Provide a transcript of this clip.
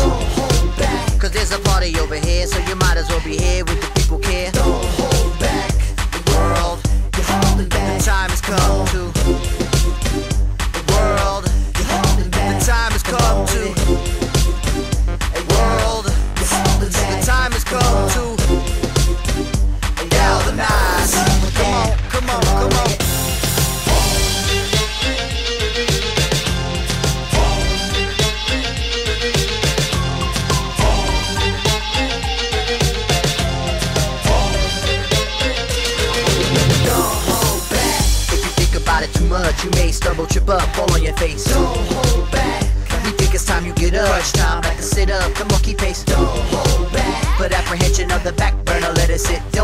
Don't hold back, Cause there's a party over here, so you might as well be here with the people care. don't hold back. The world, You're holding back. the time has come to. The world, You're holding back. the time has come to. World, You're holding the back. time has come to galvanize. Come on, come on, come on. Don't hold back. If you think about it too much, you may stumble, trip up, fall on your face. Don't hold back. We think it's time you get up. Crunch time, back to sit up. Come on, keep pace. Don't hold back. Put apprehension on the back burner, let it sit. Don't